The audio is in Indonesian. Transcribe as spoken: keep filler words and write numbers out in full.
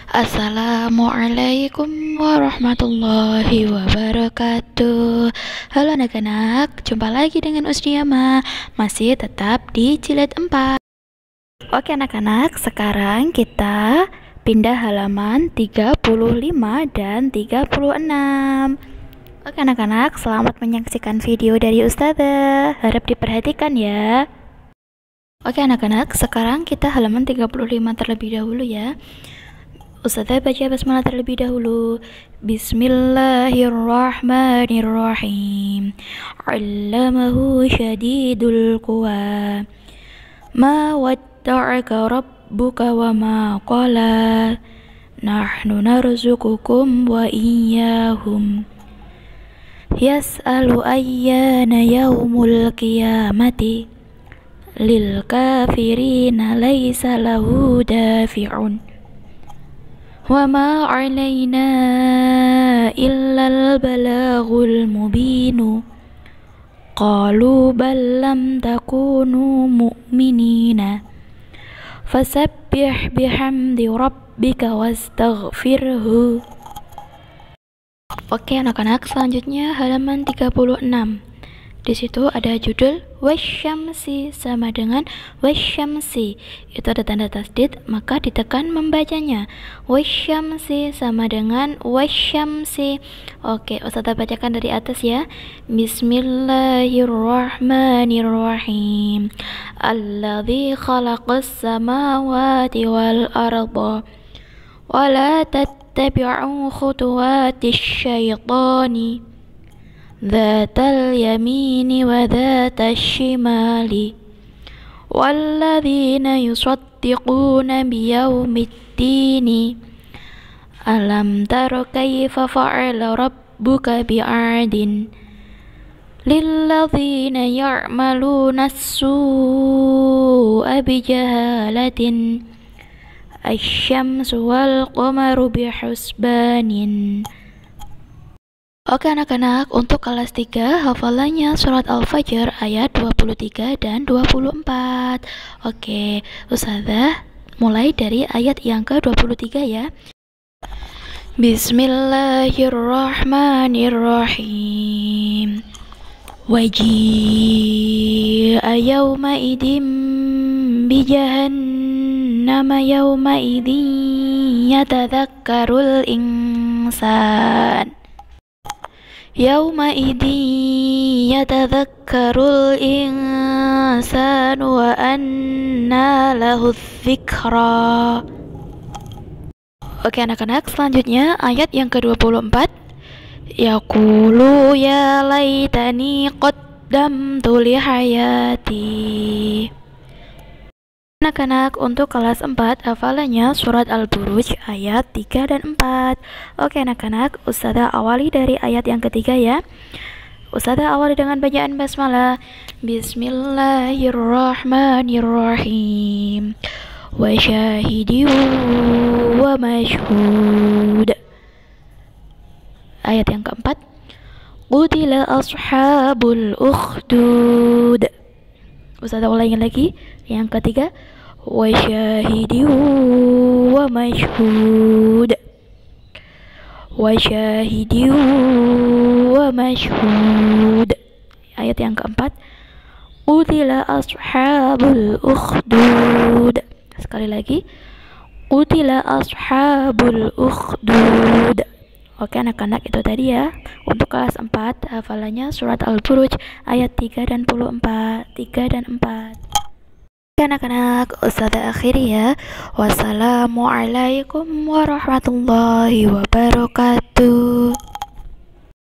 Assalamualaikum warahmatullahi wabarakatuh. Halo anak-anak, jumpa lagi dengan Usdiama. Masih tetap di jilid empat. Oke anak-anak, sekarang kita pindah halaman tiga puluh lima dan tiga puluh enam. Oke anak-anak, selamat menyaksikan video dari Ustazah. Harap diperhatikan ya. Oke anak-anak, sekarang kita halaman tiga puluh lima terlebih dahulu ya. Ustazah baca basmalah terlebih dahulu. Bismillahirrahmanirrahim. Allamahu syadidul quwa. Ma wadda'aka rabbuka wa ma qala. Nahnu narzuqukum wa iyyahum. Yas'alu ayyana yaumul qiyamati. Lil kafirina laysa lahu dafi'un. Wa ma 'alaina illal balaghul mubinu. Qalu bal lam takunu mu'minina. Fasabbih bihamdi rabbika wastaghfirhu. Oke anak-anak, selanjutnya halaman tiga puluh enam. Di situ ada judul wasyamsi sama dengan wasyamsi. Itu ada tanda tasdid, maka ditekan membacanya. Wasyamsi sama dengan wasyamsi. Oke, Ustazah bacakan dari atas ya. Bismillahirrahmanirrahim. Alladzi khalaqas samawati wal arda. Wa la tattabi'u khutuwatis syaitani. Dzatal yamini wa dzatal shimali. Walladzina yusaddiquna biyaumiddini. Alam tara kaifa fa'ala rabbuka bi'adin. Lilladzina ya'maluna as-su'a bijahalatin. Asy-syamsu wal qamaru bihusbanin. Oke anak-anak, untuk kelas tiga hafalannya surat Al-Fajr ayat dua puluh tiga dan dua puluh empat. Oke, Ustazah mulai dari ayat yang ke dua puluh tiga ya. Bismillahirrahmanirrahim. Waji'a yawma idim bijahannama yawma idin yatadhakkarul insan. Yawma idin yatadhakkarul insanu wa anna lahu dzikra. Oke anak-anak, selanjutnya ayat yang ke dua puluh empat. Yaqulu ya laitani qaddamtu li hayati. Anak-anak, untuk kelas empat hafalannya surat Al-Buruj ayat tiga dan empat. Oke anak-anak, Ustazah awali dari ayat yang ketiga ya. Ustazah awali dengan bacaan basmalah. Bismillahirrahmanirrahim. Wa syahidi wa mashhud. Ayat yang keempat. Qutila ashabul ukhdud. Ustazah ulangi lagi. Yang ketiga, wa syahidi wa mashhud. Wa syahidi wa mashhud. Ayat yang keempat, qutila ashabul ukhdud. Sekali lagi, qutila ashabul ukhdud. Oke anak-anak, itu tadi ya untuk kelas empat hafalannya surat Al-Buruj ayat tiga dan empat. tiga dan empat. Anak-anak, Ustazah akhiri ya. Wassalamualaikum warahmatullahi wabarakatuh.